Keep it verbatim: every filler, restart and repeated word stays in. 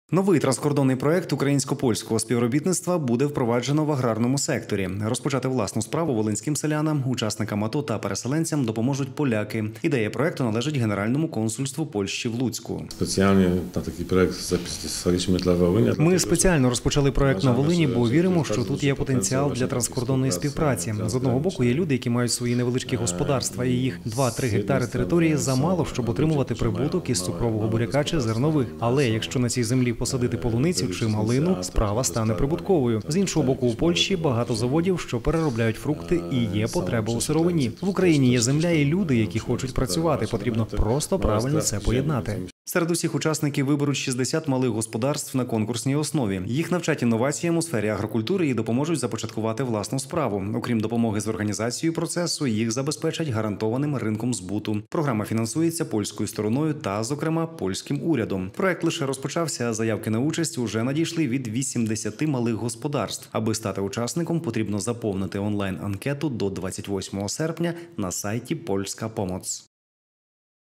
Новий транскордонний проект українсько-польського співробітництва буде впроваджено в аграрному секторі. Розпочати власну справу волинським селянам, учасникам АТО та переселенцям допоможуть поляки. Ідея проекту належить Генеральному консульству Польщі в Луцьку. Спеціально на такий проект записали для Волині. Ми спеціально розпочали проект на Волині, бо віримо, що тут є потенціал для транскордонної співпраці. З одного боку, є люди, які мають свої невеличкі господарства, і їх два-три гектари території замало, щоб отримувати прибуток із цукрового буряка чи зернових. Але якщо на цій землі посадити полуницю чи малину, справа стане прибутковою. З іншого боку, у Польщі багато заводів, що переробляють фрукти, і є потреба у сировині. В Україні є земля і люди, які хочуть працювати. Потрібно просто правильно це поєднати. Серед усіх учасників виберуть шістдесят малих господарств на конкурсній основі. Їх навчать інноваціям у сфері агрокультури і допоможуть започаткувати власну справу. Окрім допомоги з організацією процесу, їх забезпечать гарантованим ринком збуту. Програма фінансується польською стороною та, зокрема, польським урядом. Проект лише розпочався, а заявки на участь уже надійшли від вісімдесяти малих господарств. Аби стати учасником, потрібно заповнити онлайн-анкету до двадцять восьмого серпня на сайті «Польська Помоц».